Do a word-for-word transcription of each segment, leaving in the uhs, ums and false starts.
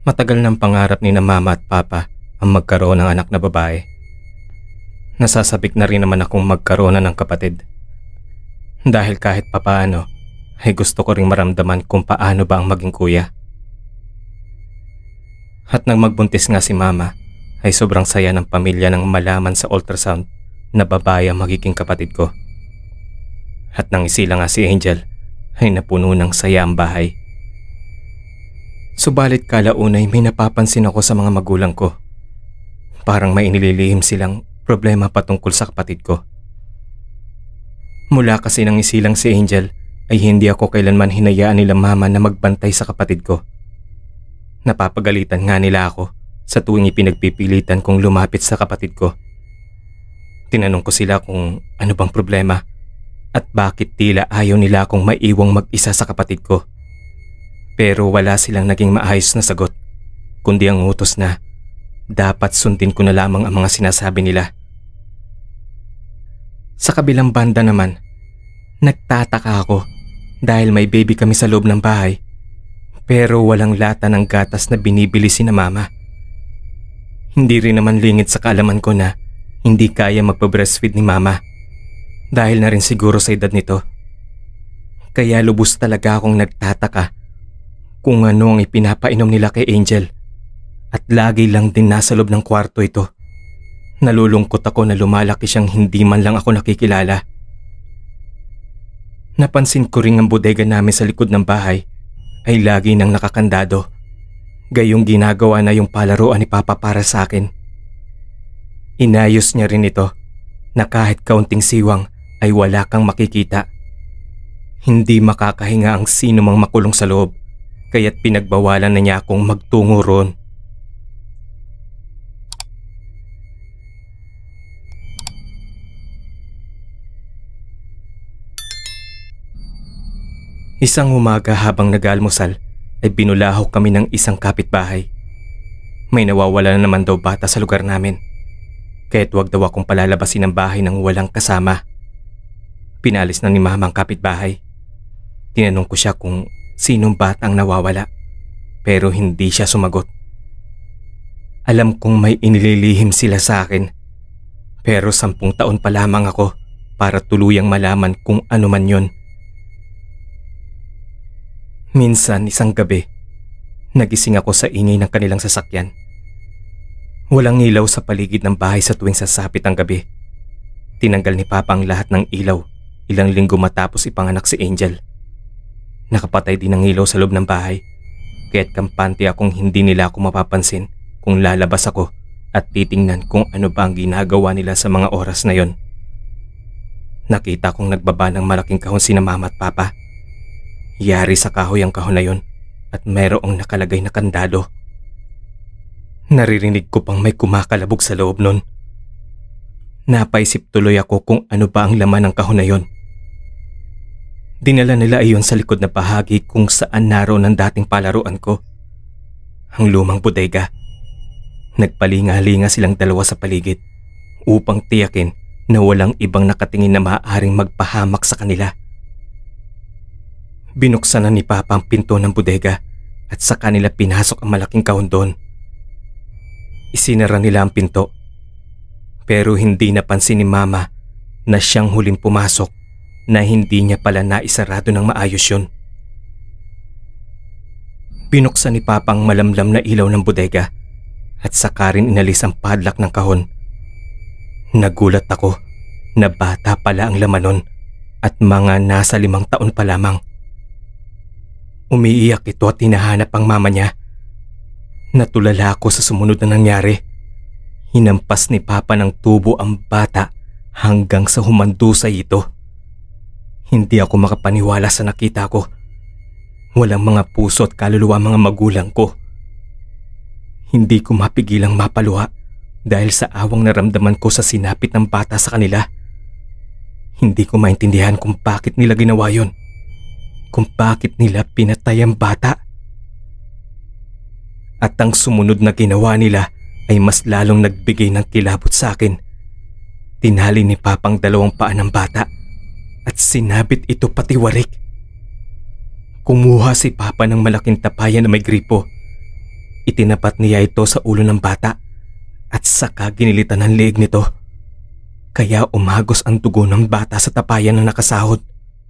Matagal ng pangarap ni na mama at papa ang magkaroon ng anak na babae. Nasasabik na rin naman akong magkaroon na ng kapatid. Dahil kahit papaano ay gusto ko ring maramdaman kung paano ba ang maging kuya. At nang magbuntis nga si mama ay sobrang saya ng pamilya nang malaman sa ultrasound na babae ang magiging kapatid ko. At nang isila nga si Angel ay napuno ng saya ang bahay. Subalit kalaunay may napapansin ako sa mga magulang ko. Parang may inililihim silang problema patungkol sa kapatid ko. Mula kasi nang isilang si Angel ay hindi ako kailanman hinayaan nila mama na magbantay sa kapatid ko. Napapagalitan nga nila ako sa tuwing ipinagpipilitan kong lumapit sa kapatid ko. Tinanong ko sila kung ano bang problema at bakit tila ayaw nila akong maiwang mag-isa sa kapatid ko. Pero wala silang naging maayos na sagot, kundi ang utos na dapat sundin ko na lamang ang mga sinasabi nila. Sa kabilang banda naman, nagtataka ako dahil may baby kami sa loob ng bahay pero walang lata ng gatas na binibili si na mama. Hindi rin naman lingid sa kaalaman ko na hindi kaya magpa-breastfeed ni mama dahil na rin siguro sa edad nito. Kaya lubos talaga akong nagtataka kung ano ang ipinapainom nila kay Angel at lagi lang din nasa loob ng kwarto ito. Nalulungkot ako na lumalaki siyang hindi man lang ako nakikilala. Napansin ko rin ang bodega namin sa likod ng bahay ay lagi nang nakakandado. Gayong ginagawa na yung palaruan ni Papa para sa akin. Inayos niya rin ito na kahit kaunting siwang ay wala kang makikita. Hindi makakahinga ang sino mang makulong sa loob kaya't pinagbawalan na niya akong magtungo roon. Isang umaga habang nag-almusal ay binulaho kami ng isang kapitbahay. May nawawala na naman daw bata sa lugar namin. Kaya't wag daw akong palalabasin ng bahay nang walang kasama. Pinalis na ni mama ang kapitbahay. Tinanong ko siya kung sinong bata ang nawawala pero hindi siya sumagot. Alam kong may inililihim sila sa akin pero sampung taon pa lamang ako para tuluyang malaman kung ano man yon. Minsan isang gabi, nagising ako sa ingay ng kanilang sasakyan. Walang ilaw sa paligid ng bahay sa tuwing sasapit ang gabi. Tinanggal ni Papa ang lahat ng ilaw ilang linggo matapos ipanganak si Angel. Nakapatay din ang ilaw sa loob ng bahay, kaya't kampante akong hindi nila ako mapapansin kung lalabas ako at titingnan kung ano ba ang ginagawa nila sa mga oras na yon. Nakita kong nagbaba ng malaking kahon sina Mama at Papa. Yari sa kahoy ang kahon na yon at mayroong nakalagay na kandado. Naririnig ko pang may kumakalabog sa loob nun. Napaisip tuloy ako kung ano ba ang laman ng kahon na yon. Dinala nila iyon sa likod na bahagi kung saan naroon ang dating palaruan ko. Ang lumang bodega. Nagpalinga-linga silang dalawa sa paligid upang tiyakin na walang ibang nakatingin na maaaring magpahamak sa kanila. Binuksan na ni Papa ang pinto ng bodega at sa kanila pinasok ang malaking kahon doon. Isinara nila ang pinto pero hindi napansin ni Mama na siyang huling pumasok na hindi niya pala naisarado ng maayos yun. Binuksan ni Papa ang malamlam na ilaw ng bodega at saka rin inalis ang padlock ng kahon. Nagulat ako na bata pala ang laman nun at mga nasa limang taon pa lamang. Umiiyak ito at hinahanap ang mama niya. Natulala ako sa sumunod na nangyari. Hinampas ni Papa ng tubo ang bata hanggang sa humandusay ito. Hindi ako makapaniwala sa nakita ko. Walang mga puso at kaluluwa mga magulang ko. Hindi ko mapigilang mapaluha dahil sa awang naramdaman ko sa sinapit ng bata sa kanila. Hindi ko maintindihan kung bakit nila ginawa yon. Kung bakit nila pinatay ang bata. At ang sumunod na ginawa nila ay mas lalong nagbigay ng kilabot sa akin. Tinali ni Papang dalawang paa ng bata at sinabit ito patiwarik. Kumuha si Papa ng malaking tapayan na may gripo. Itinapat niya ito sa ulo ng bata at saka ginilitan ang leeg nito. Kaya umagos ang dugo ng bata sa tapayan na nakasahod.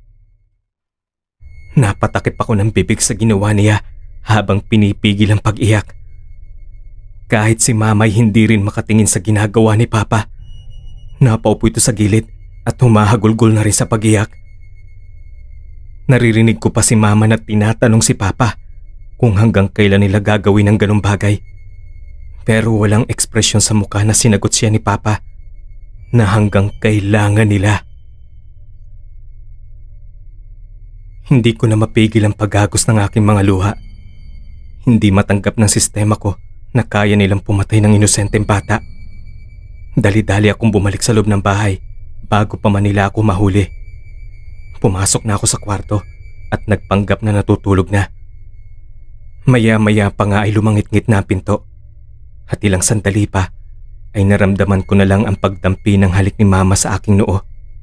Napatakip ako ng bibig sa ginawa niya habang pinipigil ang pag-iyak. Kahit si Mama'y hindi rin makatingin sa ginagawa ni Papa. Napaupo ito sa gilid at humahagulgol na rin sa pag-iyak. Naririnig ko pa si Mama na tinatanong si Papa kung hanggang kailan nila gagawin ang ganong bagay. Pero walang ekspresyon sa mukha na sinagot siya ni Papa na hanggang kailangan nila. Hindi ko na mapigil ang paghagos ng aking mga luha. Hindi matanggap ng sistema ko na kaya nilang pumatay ng inosenteng bata. Dali-dali akong bumalik sa loob ng bahay bago pa man nila ako mahuli. Pumasok na ako sa kwarto at nagpanggap na natutulog na. Maya-maya pa nga ay lumangit-ngit na ang pinto. At ilang sandali pa ay naramdaman ko na lang ang pagdampi ng halik ni Mama sa aking noo.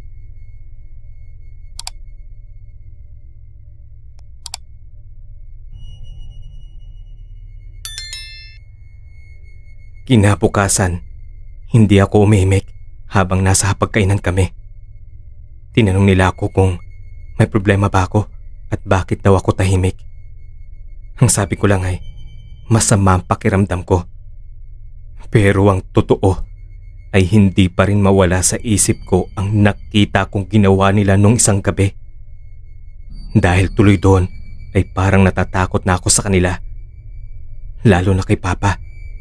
Kinabukasan, hindi ako umimik habang nasa hapagkainan kami. Tinanong nila ako kung may problema ba ako at bakit daw ako tahimik. Ang sabi ko lang ay masama ang pakiramdam ko. Pero ang totoo ay hindi pa rin mawala sa isip ko ang nakita kong ginawa nila nung isang gabi. Dahil tuloy doon ay parang natatakot na ako sa kanila. Lalo na kay Papa.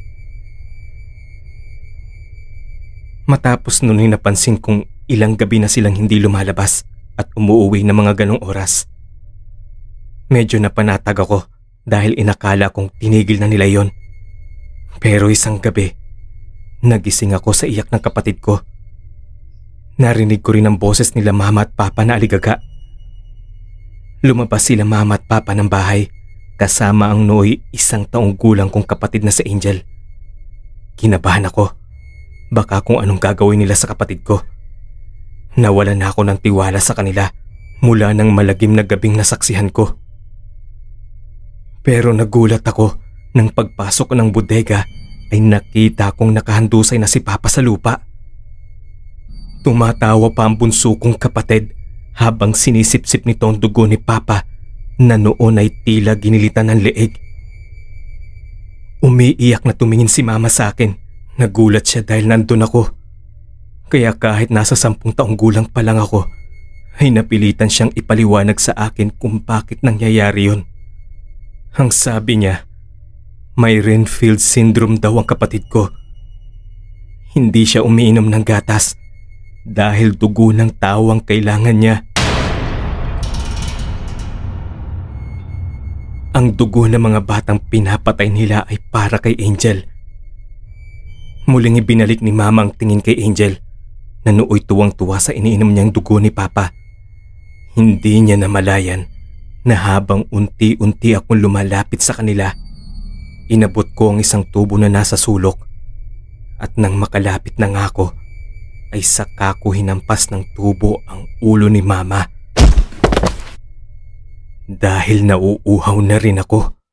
Matapos nun ay napansin kong ilang gabi na silang hindi lumalabas at umuuwi ng mga ganong oras. Medyo napanatag ako dahil inakala kong tinigil na nila yon. Pero isang gabi, nagising ako sa iyak ng kapatid ko. Narinig ko rin ang boses nila Mama at Papa na aligaga. Lumabas sila Mama at Papa ng bahay kasama ang nooy isang taong gulang kong kapatid na si Angel. Kinabahan ako. Baka kung anong gagawin nila sa kapatid ko. Nawalan na ako ng tiwala sa kanila mula ng malagim na gabing nasaksihan ko. Pero nagulat ako nang pagpasok ko ng bodega ay nakita kong nakahandusay na si Papa sa lupa. Tumatawa pa ang bunso kong kapatid habang sinisipsip nito ang dugo ni Papa na noon ay tila ginilitan ng leeg. Umiiyak na tumingin si Mama sa akin. Nagulat siya dahil nandun ako. Kaya kahit nasa sampung taong gulang pa lang ako, ay napilitan siyang ipaliwanag sa akin kung bakit nangyayari yun. Ang sabi niya, may Renfield syndrome daw ang kapatid ko. Hindi siya umiinom ng gatas dahil dugo ng tao ang kailangan niya. Ang dugo ng mga batang pinapatay nila ay para kay Angel. Muling ibinalik ni Mama ang tingin kay Angel na nooy tuwang-tuwa sa iniinom niyang dugo ni Papa. Hindi niya namalayan na habang unti-unti akong lumalapit sa kanila, inabot ko ang isang tubo na nasa sulok at nang makalapit na nga ako ay saka ko hinampas ng tubo ang ulo ni Mama. Dahil nauuhaw na rin ako.